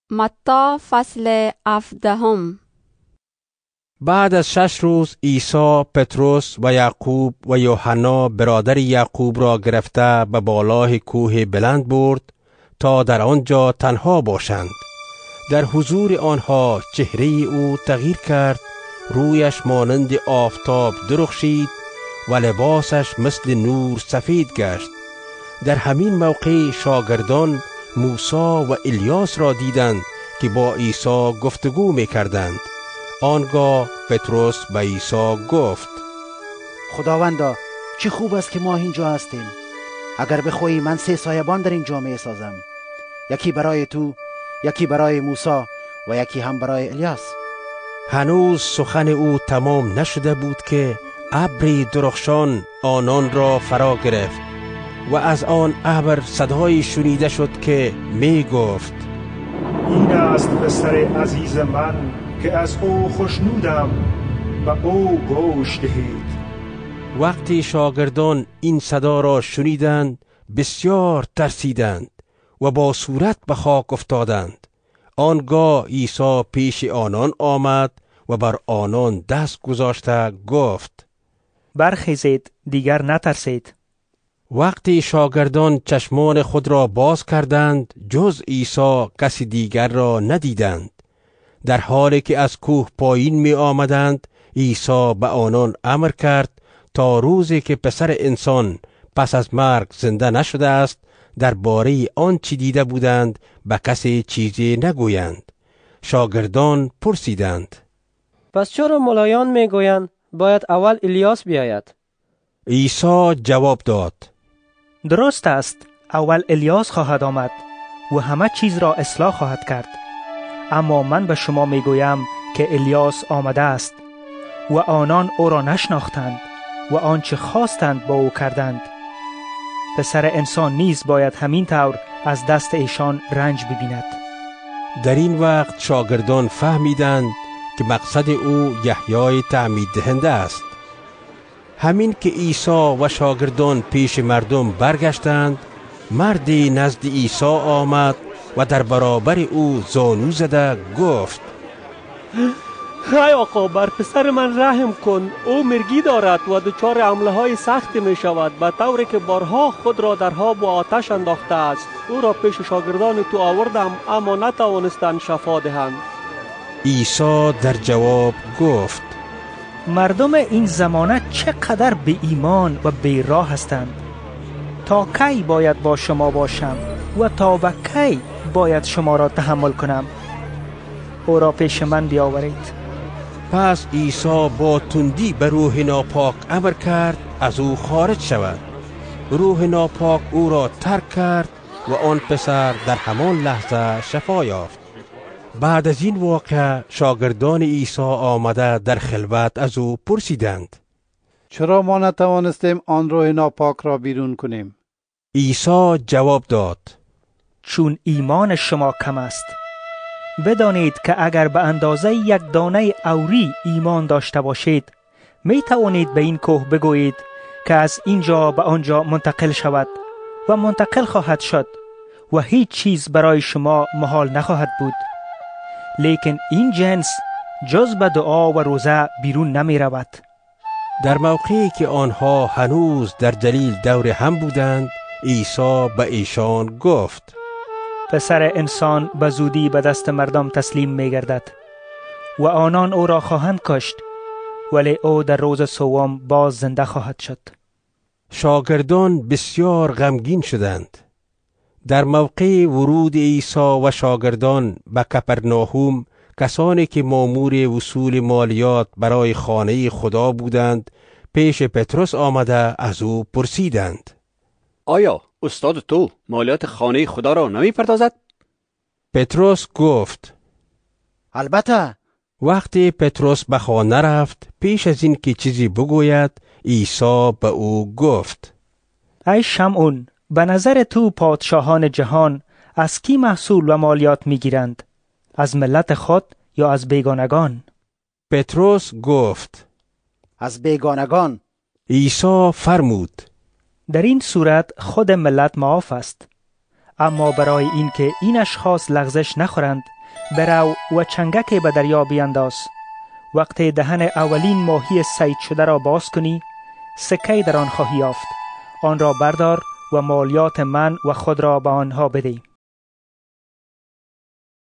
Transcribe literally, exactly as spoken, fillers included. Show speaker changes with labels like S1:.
S1: متی فصل هفدهم.
S2: بعد از شش روز عیسی پتروس و یعقوب و یوحنا برادر یعقوب را گرفته به بالای کوه بلند برد تا در آنجا تنها باشند. در حضور آنها چهره او تغییر کرد، رویش مانند آفتاب درخشید و لباسش مثل نور سفید گشت. در همین موقع شاگردان موسی و الیاس را دیدند که با عیسی گفتگو می‌کردند. آنگاه پتروس به عیسی گفت:
S3: خداوندا، چه خوب است که ما اینجا هستیم. اگر بخواهی من سه سایبان در اینجا می سازم، یکی برای تو، یکی برای موسی و یکی هم برای الیاس.
S2: هنوز سخن او تمام نشده بود که ابری درخشان آنان را فرا گرفت و از آن ابر صدایی شنیده شد که می گفت:
S4: این است پسر عزیز من که از او خوشنودم و او گوش دهید.
S2: وقتی شاگردان این صدا را شنیدند بسیار ترسیدند و با صورت به خاک افتادند. آنگاه عیسی پیش آنان آمد و بر آنان دست گذاشته گفت:
S5: برخیزید، دیگر نترسید.
S2: وقتی شاگردان چشمان خود را باز کردند جز عیسی کسی دیگر را ندیدند. در حالی که از کوه پایین می آمدند عیسی به آنان امر کرد تا روزی که پسر انسان پس از مرگ زنده نشده است درباره آنچه دیده بودند به کسی چیزی نگویند. شاگردان پرسیدند:
S6: پس چرا ملایان می گویند باید اول الیاس بیاید؟
S2: عیسی جواب داد:
S5: درست است، اول الیاس خواهد آمد و همه چیز را اصلاح خواهد کرد. اما من به شما می گویم که الیاس آمده است و آنان او را نشناختند و آنچه خواستند با او کردند. پسر انسان نیز باید همین طور از دست ایشان رنج ببیند.
S2: در این وقت شاگردان فهمیدند که مقصد او یحیای تعمید دهنده است. همین که عیسی و شاگردان پیش مردم برگشتند، مردی نزد عیسی آمد و در برابر او زانو زده گفت:
S6: ای آقا، بر پسر من رحم کن. او مرگی دارد و دچار حمله های سختی می شود، به طوری که بارها خود را در آب و آتش انداخته است. او را پیش شاگردان تو آوردم اما نتوانستند شفا دهند.
S2: عیسی در جواب گفت:
S5: مردم این زمانه چقدر بی ایمان و بی راه هستند. تا کی باید با شما باشم و تا به کی باید شما را تحمل کنم؟ او را پیش من بیاورید.
S2: پس عیسی با تندی به روح ناپاک امر کرد از او خارج شود. روح ناپاک او را ترک کرد و آن پسر در همان لحظه شفا یافت. بعد از این واقعه شاگردان عیسی آمده در خلوت از او پرسیدند:
S7: چرا ما نتوانستیم آن روح ناپاک را بیرون کنیم؟
S2: عیسی جواب داد:
S5: چون ایمان شما کم است. بدانید که اگر به اندازه یک دانه اوری ایمان داشته باشید می توانید به این کوه بگویید که از اینجا به آنجا منتقل شود و منتقل خواهد شد و هیچ چیز برای شما محال نخواهد بود. لیکن این جنس جز به دعا و روزه بیرون نمی رود.
S2: در موقعی که آنها هنوز در جلیل دور هم بودند عیسی به ایشان گفت:
S5: پسر انسان به زودی به دست مردم تسلیم می گردد و آنان او را خواهند کشت، ولی او در روز سوم باز زنده خواهد شد.
S2: شاگردان بسیار غمگین شدند. در موقع ورود عیسی و شاگردان به کپرناهوم کسانی که مامور وصول مالیات برای خانه خدا بودند پیش پتروس آمده از او پرسیدند:
S8: آیا استاد تو مالیات خانه خدا را نمی پردازد؟
S2: پتروس گفت:
S3: البته.
S2: وقتی پتروس به خانه رفت پیش از این که چیزی بگوید عیسی به او گفت:
S5: ای شمعون، به نظر تو پادشاهان جهان از کی محصول و مالیات می گیرند؟ از ملت خود یا از بیگانگان؟
S2: پتروس گفت:
S3: از بیگانگان.
S2: عیسی فرمود:
S5: در این صورت خود ملت معاف است. اما برای این که این اشخاص لغزش نخورند برو و چنگک به دریا بینداز. وقتی دهن اولین ماهی صید شده را باز کنی، سکه در آن خواهی یافت. آن را بردار و مالیات من و خود را به آنها بده.